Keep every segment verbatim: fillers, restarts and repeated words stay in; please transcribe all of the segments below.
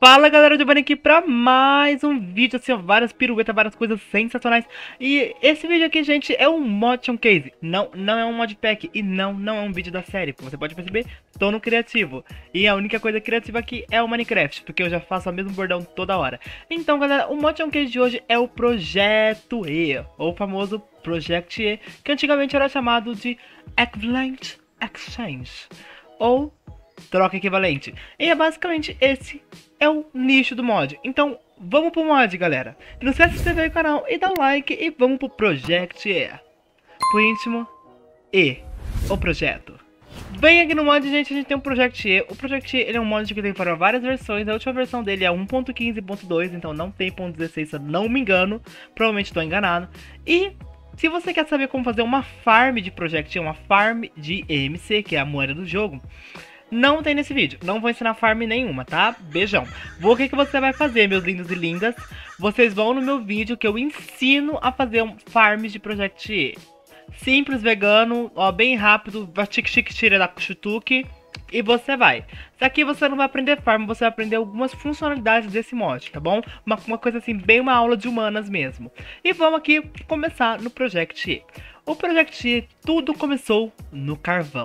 Fala galera, Giovanni aqui pra mais um vídeo, assim, ó, várias piruetas, várias coisas sensacionais. E esse vídeo aqui, gente, é um motion case, não, não é um modpack e não, não é um vídeo da série. Como você pode perceber, tô no criativo. E a única coisa criativa aqui é o Minecraft, porque eu já faço o mesmo bordão toda hora. Então galera, o motion case de hoje é o Projeto E, ou o famoso Project E, que antigamente era chamado de Equivalent Exchange, ou troca equivalente. E é basicamente esse é o nicho do mod. Então vamos pro mod, galera. Não esquece de se inscrever no canal e dar um like. E vamos pro Project E, pro íntimo E, o projeto. Bem, aqui no mod, gente, a gente tem um Project E. O Project E ele é um mod que tem para várias versões. A última versão dele é um ponto quinze ponto dois, então não tem ponto dezesseis, se eu não me engano. Provavelmente estou enganado. E se você quer saber como fazer uma farm de Project E, uma farm de E M C, que é a moeda do jogo, não tem nesse vídeo, não vou ensinar farm nenhuma, tá? Beijão. O que, que você vai fazer, meus lindos e lindas? Vocês vão no meu vídeo que eu ensino a fazer um farm de Project E. Simples, vegano, ó, bem rápido, chique chique tira da chutuque. E você vai. Aqui você não vai aprender farm, você vai aprender algumas funcionalidades desse mod, tá bom? Uma, uma coisa assim, bem uma aula de humanas mesmo. E vamos aqui começar no Project E. O Project E, tudo começou no carvão.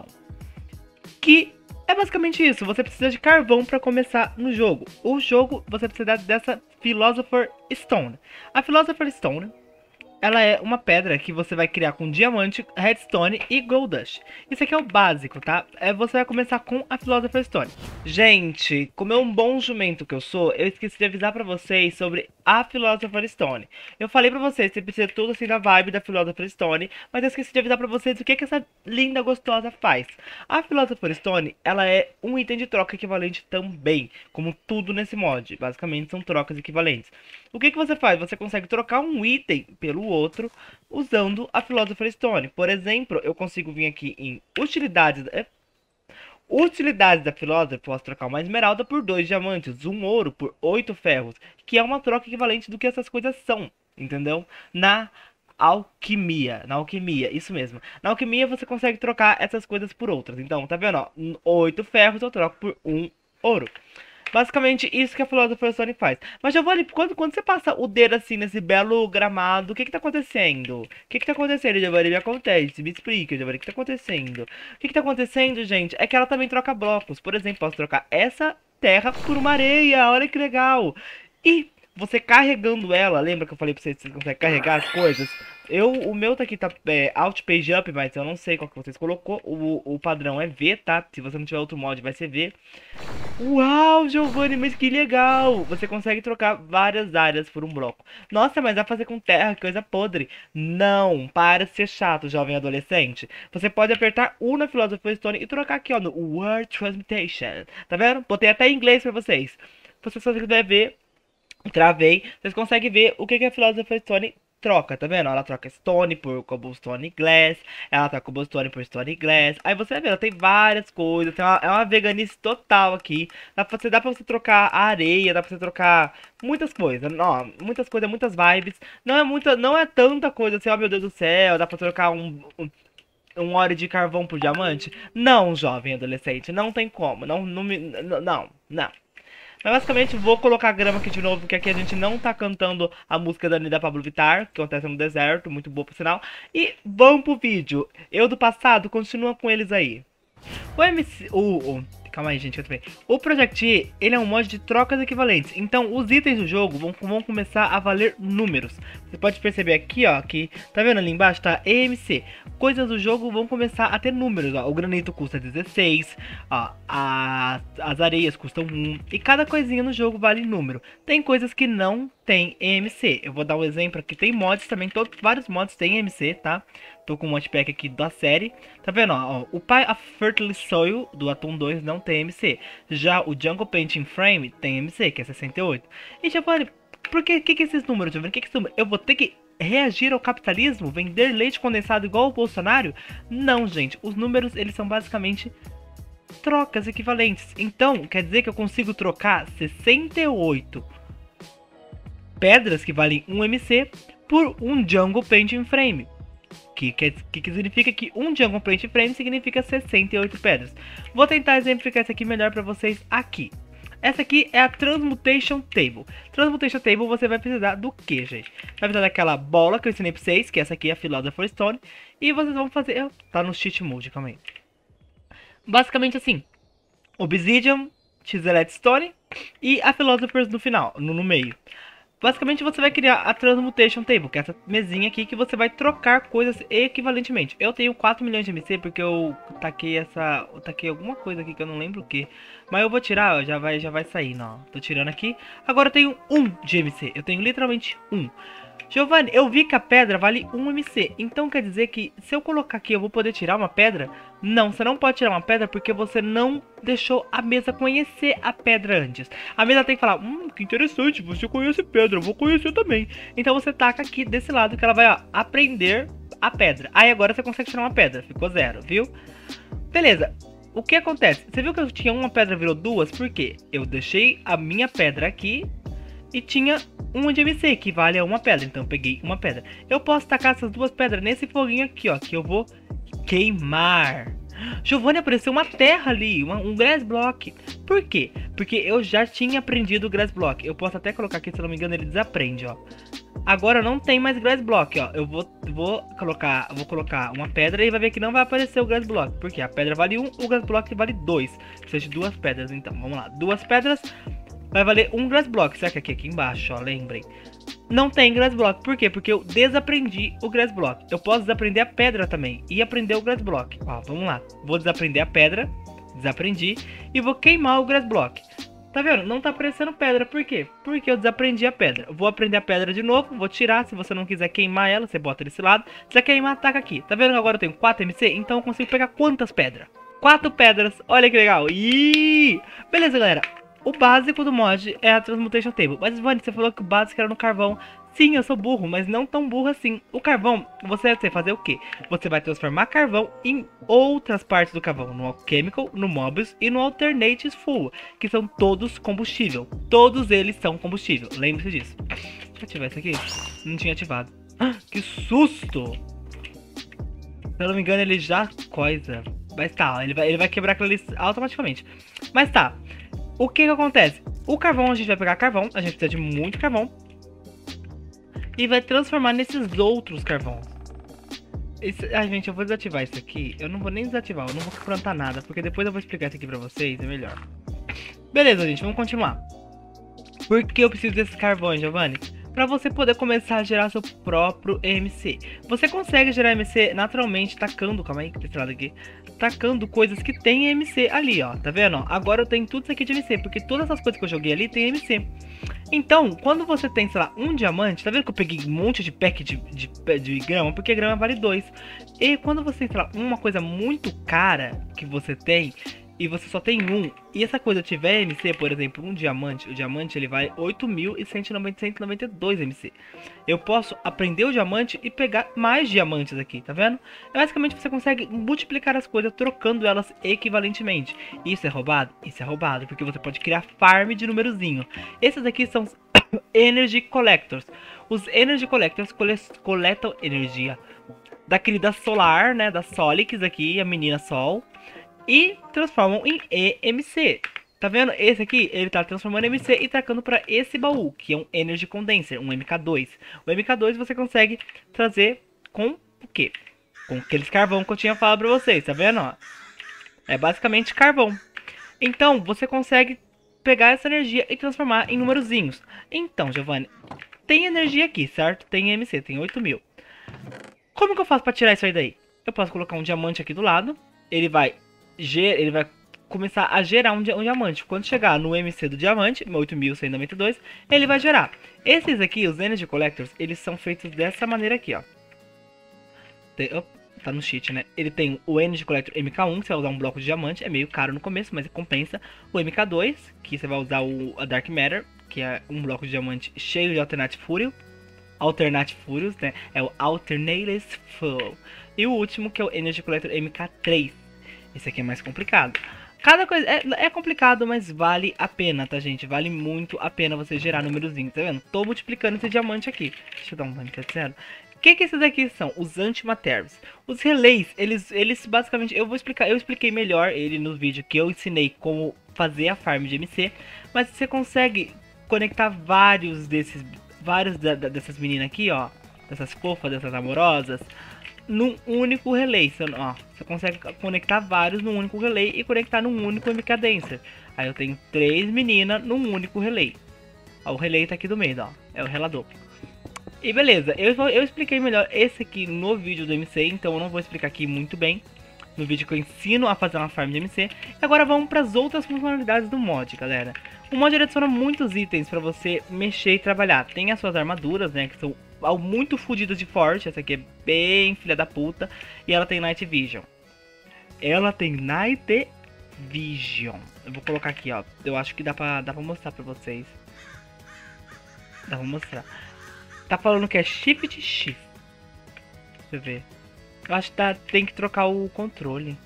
Que é basicamente isso, você precisa de carvão para começar no jogo. O jogo, você precisa dessa Philosopher Stone. A Philosopher Stone, ela é uma pedra que você vai criar com diamante, redstone e gold dust. Isso aqui é o básico, tá? É, você vai começar com a Philosopher Stone. Gente, como é um bom jumento que eu sou, eu esqueci de avisar pra vocês sobre a Philosopher Stone. Eu falei pra vocês que precisa tudo assim da vibe da Philosopher Stone, mas eu esqueci de avisar pra vocês o que, que essa linda gostosa faz. A Philosopher Stone, ela é um item de troca equivalente também, como tudo nesse mod. Basicamente são trocas equivalentes. O que, que você faz? Você consegue trocar um item pelo outro usando a Philosopher Stone. Por exemplo, eu consigo vir aqui em utilidades... É, utilidades da Philosopher, posso trocar uma esmeralda por dois diamantes, um ouro por oito ferros, que é uma troca equivalente do que essas coisas são, entendeu? Na alquimia, na alquimia, isso mesmo. Na alquimia você consegue trocar essas coisas por outras. Então, tá vendo, ó? oito ferros eu troco por um ouro. Basicamente isso que a Philosopher Stone faz. Mas Giovanni, quando, quando você passa o dedo assim nesse belo gramado, o que que tá acontecendo? O que que tá acontecendo, Giovanni? Me acontece, me explica, Giovanni, o que tá acontecendo? O que que tá acontecendo, gente? É que ela também troca blocos. Por exemplo, posso trocar essa terra por uma areia, olha que legal. E você carregando ela, lembra que eu falei pra vocês que você consegue carregar as coisas? Eu, o meu tá aqui, tá é, Alt Page Up, mas eu não sei qual que vocês colocou. O, o padrão é V, tá? Se você não tiver outro mod, vai ser V. Uau, Giovanni, mas que legal! Você consegue trocar várias áreas por um bloco. Nossa, mas dá pra fazer com terra, que coisa podre. Não, para de ser chato, jovem adolescente. Você pode apertar U na Philosopher Stone e trocar aqui, ó, no Word Transmutation. Tá vendo? Botei até em inglês pra vocês. Se você quiser ver, travei. Vocês conseguem ver o que, que a Philosopher Stone troca, tá vendo? Ela troca stone por cobblestone glass, ela troca cobblestone por stone glass. Aí você vai ver, ela tem várias coisas, tem uma, é uma veganice total aqui. Dá pra, você, dá pra você trocar a areia, dá pra você trocar muitas coisas, ó, muitas coisas, muitas vibes. Não é muita, não é tanta coisa assim, ó, meu Deus do céu, dá pra trocar um, um um óleo de carvão por diamante? Não, jovem adolescente, não tem como, não, não, não, não. Mas basicamente vou colocar grama aqui de novo, porque aqui a gente não tá cantando a música da Anitta Pablo Vittar, que acontece no deserto, muito boa por sinal. E vamos pro vídeo. Eu do passado, continua com eles aí. O M C... O, o, calma aí, gente, eu também. O Project E, ele é um mod de trocas equivalentes. Então, os itens do jogo vão, vão começar a valer números. Você pode perceber aqui, ó, que... Tá vendo ali embaixo? Tá E M C. Coisas do jogo vão começar a ter números, ó. O granito custa dezesseis, ó. A, as areias custam um. E cada coisinha no jogo vale número. Tem coisas que não tem E M C. Eu vou dar um exemplo aqui. Tem mods também, todos, vários mods tem E M C, tá? Tô com um modpack aqui da série. Tá vendo, ó? O Pie of Fertile Soil do Atom dois não tem E M C. Já o Jungle Painting Frame tem E M C, que é sessenta e oito. E já falei, por que que, que esses números, Giovanni? Que que esses números? Eu vou ter que reagir ao capitalismo? Vender leite condensado igual o Bolsonaro? Não, gente. Os números, eles são basicamente trocas equivalentes. Então, quer dizer que eu consigo trocar sessenta e oito pedras que valem um M C por um Jungle Painting Frame. Que, que, que significa que um Jungle Painting Frame significa sessenta e oito pedras. Vou tentar exemplificar isso aqui melhor para vocês aqui. Essa aqui é a Transmutation Table. Transmutation Table você vai precisar do que, gente? Vai precisar daquela bola que eu ensinei pra vocês, que essa aqui é a Philosopher's Stone. E vocês vão fazer... Tá no cheat mode, calma aí. Basicamente assim. Obsidian, Chiseled Stone e a Philosopher's no final, no, no meio. Basicamente você vai criar a Transmutation Table, que é essa mesinha aqui que você vai trocar coisas equivalentemente. Eu tenho quatro milhões de M C porque eu taquei essa... Eu taquei alguma coisa aqui que eu não lembro o que. Mas eu vou tirar, ó, já vai, já vai sair, não. Tô tirando aqui. Agora eu tenho um de M C, eu tenho literalmente um. Giovanni, eu vi que a pedra vale um M C, então quer dizer que se eu colocar aqui eu vou poder tirar uma pedra? Não, você não pode tirar uma pedra porque você não deixou a mesa conhecer a pedra antes. A mesa tem que falar, hum, que interessante, você conhece pedra, eu vou conhecer também. Então você taca aqui desse lado que ela vai, ó, aprender a pedra. Aí agora você consegue tirar uma pedra, ficou zero, viu? Beleza. O que acontece? Você viu que eu tinha uma pedra, virou duas? Por quê? Eu deixei a minha pedra aqui e tinha uma de M C, que vale a uma pedra. Então eu peguei uma pedra. Eu posso tacar essas duas pedras nesse foguinho aqui, ó, que eu vou queimar. Giovanni, apareceu uma terra ali, uma, um grass block. Por quê? Porque eu já tinha aprendido o grass block. Eu posso até colocar aqui, se não me engano, ele desaprende, ó. Agora não tem mais grass block, ó. Eu vou, vou colocar, vou colocar uma pedra e vai ver que não vai aparecer o grass block. Porque a pedra vale um, o grass block vale dois. Precisa de duas pedras, então. Vamos lá, duas pedras vai valer um grass block. Será que aqui, aqui embaixo, ó, lembrem. Não tem grass block, por quê? Porque eu desaprendi o grass block. Eu posso desaprender a pedra também e aprender o grass block. Ó, vamos lá. Vou desaprender a pedra, desaprendi, e vou queimar o grass block. Tá vendo? Não tá aparecendo pedra, por quê? Porque eu desaprendi a pedra. Vou aprender a pedra de novo, vou tirar. Se você não quiser queimar ela, você bota desse lado. Se você queimar, taca aqui. Tá vendo que agora eu tenho quatro M C? Então eu consigo pegar quantas pedras? quatro pedras, olha que legal. Ih! Beleza, galera. O básico do mod é a Transmutation Table. Mas, Vani, você falou que o básico era no carvão. Sim, eu sou burro, mas não tão burro assim. O carvão, você vai fazer o quê? Você vai transformar carvão em outras partes do carvão. No Alchemical, no Mobius e no Alternate Fuel. Que são todos combustível. Todos eles são combustível. Lembre-se disso. Deixa eu ativar isso aqui. Não tinha ativado. Ah, que susto! Se eu não me engano, ele já coisa. Mas tá, ele vai, ele vai quebrar aquilo ali automaticamente. Mas tá. O que que acontece? O carvão, a gente vai pegar carvão, a gente precisa de muito carvão. E vai transformar nesses outros carvões. Esse, ai, gente, eu vou desativar isso aqui. Eu não vou nem desativar, eu não vou plantar nada. Porque depois eu vou explicar isso aqui pra vocês, é melhor. Beleza, gente, vamos continuar. Por que eu preciso desses carvões, Giovanni? Pra você poder começar a gerar seu próprio M C. Você consegue gerar M C naturalmente tacando, calma aí, desse lado aqui, tacando coisas que tem M C ali, ó, tá vendo? Agora eu tenho tudo isso aqui de M C, porque todas essas coisas que eu joguei ali tem M C. Então, quando você tem, sei lá, um diamante, tá vendo que eu peguei um monte de pack de, de, de grama? Porque grama vale dois. E quando você tem, sei lá, uma coisa muito cara que você tem, e você só tem um, e essa coisa tiver M C, por exemplo, um diamante, o diamante ele vale oito mil cento e noventa e dois M C. Eu posso aprender o diamante e pegar mais diamantes aqui, tá vendo? É basicamente você consegue multiplicar as coisas trocando elas equivalentemente. Isso é roubado? Isso é roubado, porque você pode criar farm de numerozinho. Esses aqui são os Energy Collectors. Os Energy Collectors coletam energia da querida Solar, né, da Solix aqui, a menina Sol. E transformam em E M C. Tá vendo? Esse aqui, ele tá transformando em M C e tracando para esse baú, que é um Energy Condenser, um M K dois. O M K dois você consegue trazer com o quê? Com aqueles carvão que eu tinha falado pra vocês, tá vendo? Ó? É basicamente carvão. Então, você consegue pegar essa energia e transformar em numerozinhos. Então, Giovanni, tem energia aqui, certo? Tem M C, tem oito mil. Como que eu faço pra tirar isso aí daí? Eu posso colocar um diamante aqui do lado, ele vai... ele vai começar a gerar um, um diamante. Quando chegar no M C do diamante, oito mil cento e noventa e dois, ele vai gerar. Esses aqui, os Energy Collectors, eles são feitos dessa maneira aqui, ó. Tem, oh, tá no cheat, né? Ele tem o Energy Collector M K um, que você vai usar um bloco de diamante. É meio caro no começo, mas compensa. O M K dois, que você vai usar o a Dark Matter, que é um bloco de diamante cheio de Alternate Fuel. Alternate Furious, né? É o Alternative Fuel. E o último, que é o Energy Collector M K três. Esse aqui é mais complicado. Cada coisa é, é complicado, mas vale a pena, tá, gente? Vale muito a pena você gerar númerozinho, tá vendo? Tô multiplicando esse diamante aqui. Deixa eu dar um dano de zero. O que que esses aqui são? Os antimatérias. Os relays, eles, eles basicamente, eu vou explicar, eu expliquei melhor ele no vídeo que eu ensinei como fazer a farm de M C, mas você consegue conectar vários desses, vários da, da, dessas meninas aqui, ó, dessas fofas, dessas amorosas, num único relay. Você, ó, você consegue conectar vários num único relay e conectar num único M K Dancer. Aí eu tenho três meninas num único relay. Ó, o relay tá aqui do meio, ó, é o relador. E beleza, eu, eu expliquei melhor esse aqui no vídeo do M C, então eu não vou explicar aqui muito bem. No vídeo que eu ensino a fazer uma farm de M C. E agora vamos para as outras funcionalidades do mod, galera. O mod adiciona muitos itens para você mexer e trabalhar. Tem as suas armaduras, né, que são muito fodidas de forte. Essa aqui é bem filha da puta. E ela tem Night Vision. Ela tem Night Vision. Eu vou colocar aqui, ó. Eu acho que dá pra, dá pra mostrar pra vocês. Dá pra mostrar. Tá falando que é Shift Shift. Deixa eu ver. Eu acho que tá, tem que trocar o controle.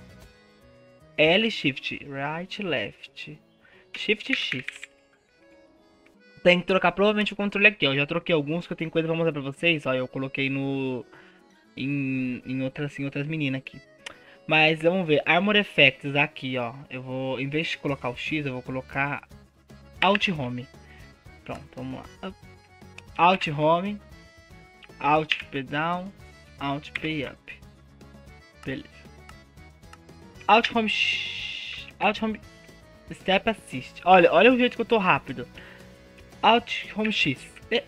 L Shift, Right, Left. Shift X. Tem que trocar provavelmente o controle aqui, ó. Eu já troquei alguns que eu tenho coisa pra mostrar pra vocês. Ó, eu coloquei no... Em, em, outras, em outras meninas aqui. Mas vamos ver. Armor Effects aqui, ó. Eu vou, em vez de colocar o X, eu vou colocar Alt Home. Pronto, vamos lá. Alt Home, Alt P Down, Alt P Up. Beleza. Alt Home, Alt Home Step Assist. Olha, olha o jeito que eu tô rápido. Alt Home X. E...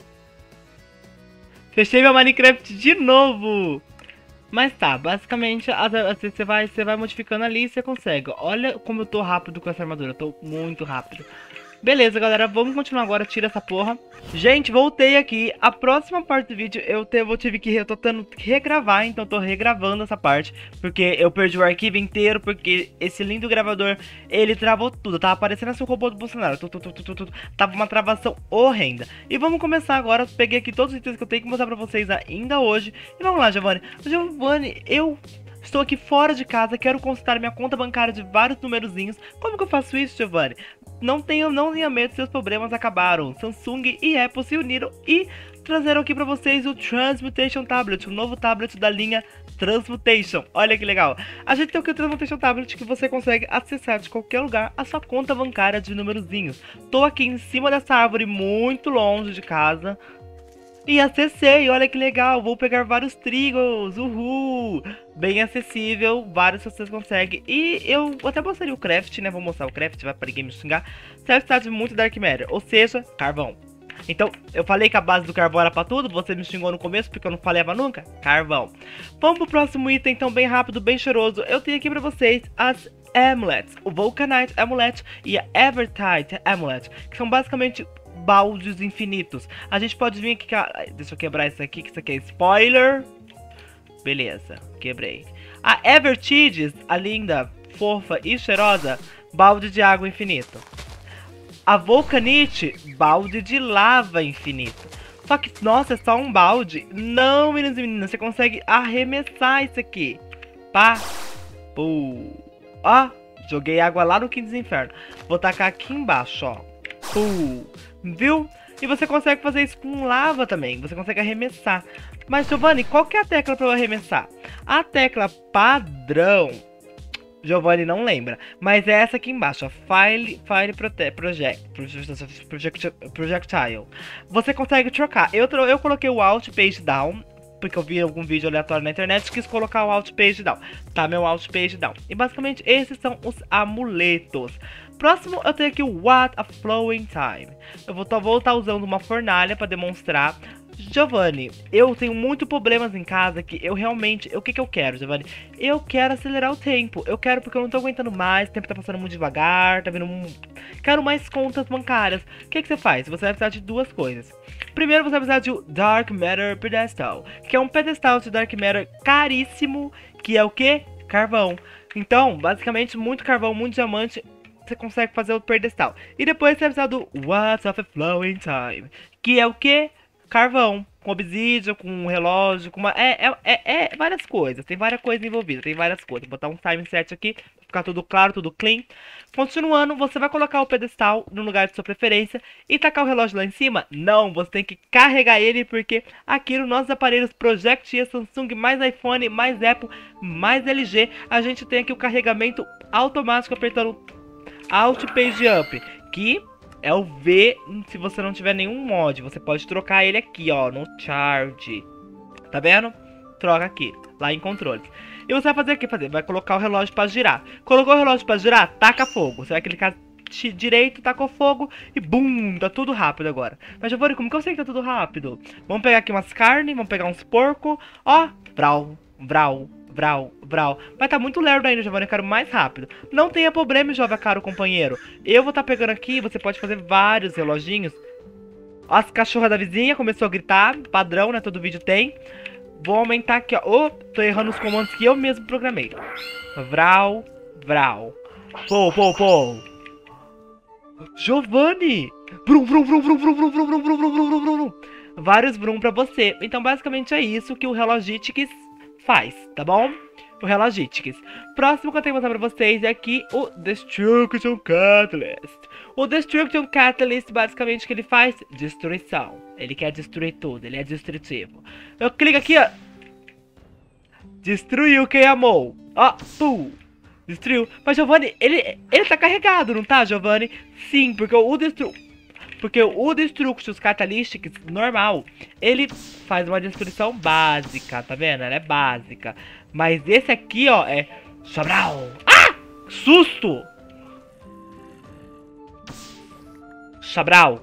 Fechei meu Minecraft de novo. Mas tá, basicamente você vai, você vai modificando ali e você consegue. Olha como eu tô rápido com essa armadura. Eu tô muito rápido. Beleza, galera, vamos continuar agora, tira essa porra. Gente, voltei aqui. A próxima parte do vídeo eu, te, eu tive que... Eu tô tendo que regravar, então eu tô regravando essa parte. Porque eu perdi o arquivo inteiro, porque esse lindo gravador, ele travou tudo. Tava parecendo assim o robô do Bolsonaro. Tu, tu, tu, tu, tu, tu. Tava uma travação horrenda. E vamos começar agora. Peguei aqui todos os itens que eu tenho que mostrar pra vocês ainda hoje. E vamos lá, Giovanni. Giovanni, eu... Estou aqui fora de casa, quero consultar minha conta bancária de vários numerozinhos. Como que eu faço isso, Giovanni? Não tenha, não tenha medo, seus problemas acabaram. Samsung e Apple se uniram e trazeram aqui pra vocês o Transmutation Tablet, o novo tablet da linha Transmutation. Olha que legal. A gente tem aqui o Transmutation Tablet que você consegue acessar de qualquer lugar a sua conta bancária de numerozinhos. Tô aqui em cima dessa árvore, muito longe de casa. E acessei, olha que legal, vou pegar vários trigos, uhul, bem acessível, vários vocês conseguem. E eu até mostraria o craft, né, vou mostrar o craft, vai para ninguém me xingar. Certo, de muito Dark Matter, ou seja, carvão. Então, eu falei que a base do carvão era pra tudo, você me xingou no começo porque eu não falava nunca, carvão. Vamos pro próximo item, então, bem rápido, bem cheiroso. Eu tenho aqui pra vocês as Amulets, o Vulcanite Amulet e a Evertide Amulet, que são basicamente... baldes infinitos. A gente pode vir aqui... Deixa eu quebrar isso aqui, que isso aqui é spoiler. Beleza, quebrei. A Evertides, a linda, fofa e cheirosa, balde de água infinito. A Vulcanite, balde de lava infinito. Só que, nossa, é só um balde. Não, meninos e meninas, você consegue arremessar isso aqui. Pá. Pô. Ó, joguei água lá no Quinto dos Infernos. Vou tacar aqui embaixo, ó. Pô. Viu? E você consegue fazer isso com lava também. Você consegue arremessar. Mas, Giovanni, qual que é a tecla para eu arremessar? A tecla padrão... Giovanni não lembra. Mas é essa aqui embaixo. Ó, File, File prote, project, project, Projectile. Você consegue trocar. Eu, eu coloquei o Alt Page Down. Porque eu vi algum vídeo aleatório na internet e quis colocar o Alt Page Down. Tá, meu Alt Page Down. E basicamente esses são os amuletos. Próximo eu tenho aqui o What a Flowing Time. Eu vou estar tá usando uma fornalha para demonstrar. Giovanni, eu tenho muito problemas em casa que eu realmente... O que que eu quero, Giovanni? Eu quero acelerar o tempo. Eu quero porque eu não tô aguentando mais. O tempo tá passando muito devagar. Tá vindo... Um... Quero mais contas bancárias. O que que você faz? Você vai precisar de duas coisas. Primeiro você vai precisar de um Dark Matter Pedestal, que é um pedestal de Dark Matter caríssimo, que é o que? Carvão. Então, basicamente, muito carvão, muito diamante, você consegue fazer o pedestal. E depois você vai precisar do What's of a Flowing Time, que é o que? Carvão. Com obsidian, com um relógio, com uma... É, é, é, é várias coisas, tem várias coisas envolvidas, tem várias coisas. Vou botar um time set aqui, ficar tudo claro, tudo clean. Continuando, você vai colocar o pedestal no lugar de sua preferência e tacar o relógio lá em cima? Não, você tem que carregar ele, porque aqui nos nossos aparelhos Project E, Samsung, mais iPhone, mais Apple, mais L G, a gente tem aqui o carregamento automático apertando Alt Page Up, que é o V se você não tiver nenhum mod. Você pode trocar ele aqui, ó, no Charge. Tá vendo? Troca aqui, lá em controles. E você vai fazer o que? Fazer? Vai colocar o relógio pra girar. Colocou o relógio pra girar? Taca fogo. Você vai clicar direito, tacou fogo e bum, tá tudo rápido agora. Mas Giovanni, como que eu sei que tá tudo rápido? Vamos pegar aqui umas carnes, vamos pegar uns porco. Ó, vral, vral, vral, vral. Vai tá muito lerdo ainda, Giovanni, eu quero mais rápido. Não tenha problema, jovem caro companheiro. Eu vou tá pegando aqui, você pode fazer vários reloginhos. As cachorras da vizinha começou a gritar, padrão, né, todo vídeo tem. Vou aumentar aqui, ó. Oh, tô errando os comandos que eu mesmo programei. Vral, vral. Pô, pô, pô. Giovanni! Vrum, vrum, vrum, vrum, vrum, vrum, vrum, vrum, vrum, vrum, vrum, vrum, vrum. Vários vrum pra você. Então, basicamente, é isso que o Relogitics faz, tá bom? O Relogitics. Próximo que eu tenho que mostrar pra vocês é aqui o Destruction Catalyst. O Destruction Catalyst, basicamente, o que ele faz? Destruição. Ele quer destruir tudo, ele é destrutivo. Eu clico aqui, ó. Destruiu quem amou. Ó, pum. Destruiu. Mas, Giovanni, ele, ele tá carregado, não tá, Giovanni? Sim, porque o Destru... Porque o Destruction Catalyst normal, ele faz uma destruição básica, tá vendo? Ela é básica. Mas esse aqui, ó, é... Sobral! Ah! Susto! Sobral!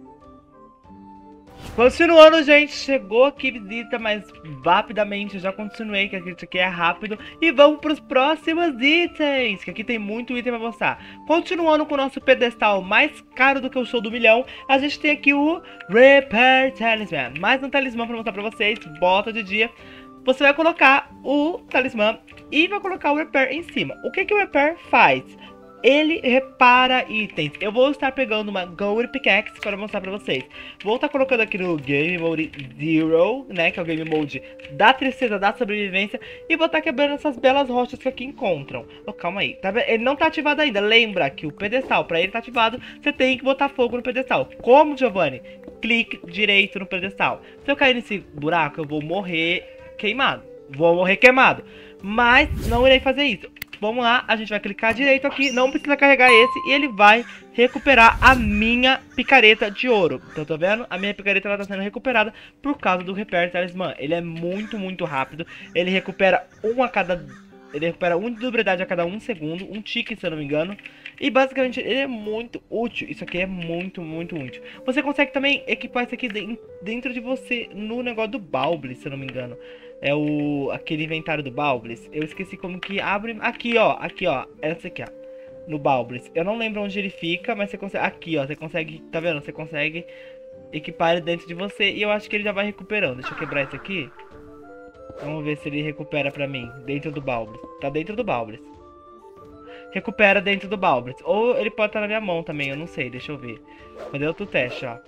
Continuando, gente, chegou aqui visita, mas rapidamente eu já continuei, que isso aqui é rápido. E vamos para os próximos itens, que aqui tem muito item pra mostrar. Continuando com o nosso pedestal mais caro do que o show do milhão, a gente tem aqui o Repair Talisman. Mais um talismã pra mostrar pra vocês, bota de dia. Você vai colocar o talismã e vai colocar o Repair em cima. O que que o Repair faz? Ele repara itens. Eu vou estar pegando uma Gold Pickaxe para mostrar pra vocês. Vou estar colocando aqui no Game Mode Zero, né, que é o Game Mode da tristeza, da sobrevivência. E vou estar quebrando essas belas rochas que aqui encontram. Oh, calma aí, tá vendo? Ele não tá ativado ainda. Lembra que o pedestal, pra ele estar ativado, você tem que botar fogo no pedestal. Como, Giovanni? Clique direito no pedestal. Se eu cair nesse buraco, eu vou morrer queimado. Vou morrer queimado. Mas não irei fazer isso. Vamos lá, a gente vai clicar direito aqui, não precisa carregar esse, e ele vai recuperar a minha picareta de ouro. Então, tá vendo? A minha picareta ela tá sendo recuperada por causa do Repair Talisman. Ele é muito, muito rápido, ele recupera um a cada... Ele recupera um de durabilidade a cada um segundo, um tique, se eu não me engano. E basicamente ele é muito útil, isso aqui é muito, muito útil. Você consegue também equipar isso aqui dentro de você no negócio do Baubles, se eu não me engano. É o aquele inventário do Baubles. Eu esqueci como que abre. Aqui, ó. Aqui, ó. Essa aqui, ó. No Baubles. Eu não lembro onde ele fica, mas você consegue. Aqui, ó. Você consegue. Tá vendo? Você consegue equipar ele dentro de você. E eu acho que ele já vai recuperando. Deixa eu quebrar isso aqui. Vamos ver se ele recupera pra mim. Dentro do Baubles. Tá dentro do Baubles. Recupera dentro do Baubles. Ou ele pode estar na minha mão também. Eu não sei. Deixa eu ver. Fazer outro teste, ó.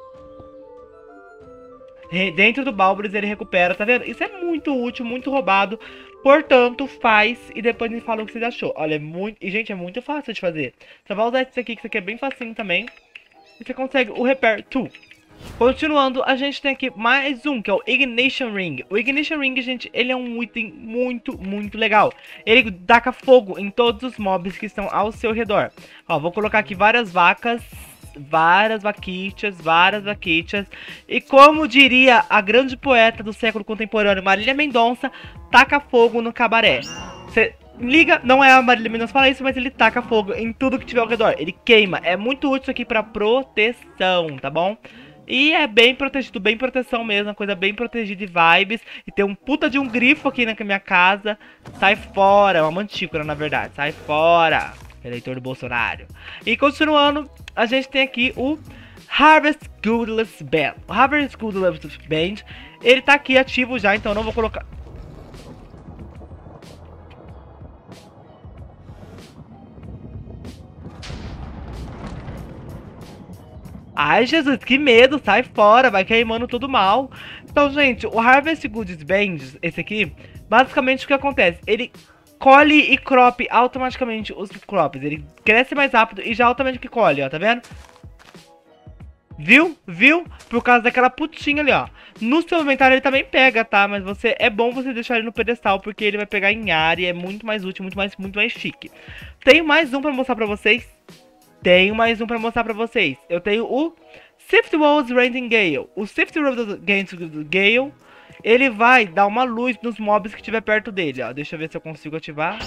Dentro do Baubles ele recupera, tá vendo? Isso é muito útil, muito roubado. Portanto, faz e depois me fala o que você achou. Olha, é muito... E, gente, é muito fácil de fazer. Você vai usar isso aqui, que isso aqui é bem facinho também. E você consegue o Repair dois. Continuando, a gente tem aqui mais um, que é o Ignition Ring. O Ignition Ring, gente, ele é um item muito, muito legal. Ele taca fogo em todos os mobs que estão ao seu redor. Ó, vou colocar aqui várias vacas... Várias vaquitas, várias vaquitas. E como diria a grande poeta do século contemporâneo, Marília Mendonça, taca fogo no cabaré. Você liga, não é a Marília Mendonça falar isso, mas ele taca fogo em tudo que tiver ao redor. Ele queima, é muito útil isso aqui pra proteção, tá bom? E é bem protegido, bem proteção mesmo, uma coisa bem protegida de vibes. E tem um puta de um grifo aqui na minha casa. Sai fora, uma mantícora na verdade, sai fora, eleitor do Bolsonaro. E continuando, a gente tem aqui o Harvest Goodless Band. O Harvest Goodless Band, ele tá aqui ativo já, então eu não vou colocar... Ai, Jesus, que medo, sai fora, vai queimando tudo mal. Então, gente, o Harvest Goodless Band, esse aqui, basicamente o que acontece? Ele colhe e crop automaticamente os crops. Ele cresce mais rápido e já automaticamente colhe, ó, tá vendo? Viu? Viu? Por causa daquela putinha ali, ó. No seu inventário ele também pega, tá? Mas você é bom você deixar ele no pedestal, porque ele vai pegar em área, é muito mais útil, muito mais, muito mais chique. Tenho mais um pra mostrar pra vocês. Tenho mais um pra mostrar pra vocês. Eu tenho o Swift Walls Random Gale. O Swift Walls Gale, ele vai dar uma luz nos mobs que estiver perto dele, ó. Deixa eu ver se eu consigo ativar.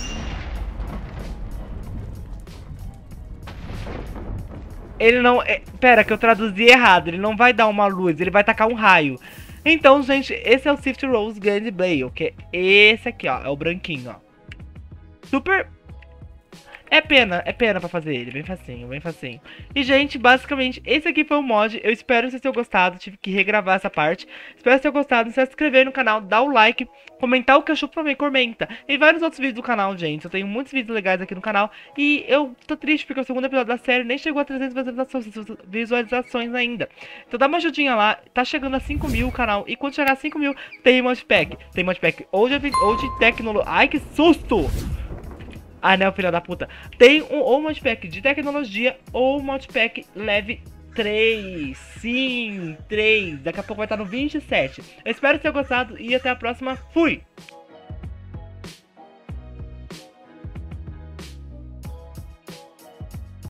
Ele não... É, pera, que eu traduzi errado. Ele não vai dar uma luz, ele vai tacar um raio. Então, gente, esse é o Swift Rose Grand Blade, que é esse aqui, ó. É o branquinho, ó. Super... É pena, é pena pra fazer ele, bem facinho, bem facinho. E, gente, basicamente, esse aqui foi o mod. Eu espero que vocês tenham gostado, tive que regravar essa parte. Espero que vocês tenham gostado, se inscrever no canal, dá o like, comentar o que achou também, comenta. E vários outros vídeos do canal, gente, eu tenho muitos vídeos legais aqui no canal. E eu tô triste porque o segundo episódio da série nem chegou a trezentas visualizações ainda. Então dá uma ajudinha lá, tá chegando a cinco mil o canal. E quando chegar a cinco mil, tem modpack. Tem modpack ou de, ou de tecnologia. Ai, que susto! Ah, não, filha da puta. Tem um ou modpack de tecnologia ou modpack leve três. Sim, três. Daqui a pouco vai estar no vinte e sete. Eu espero que tenham gostado e até a próxima. Fui!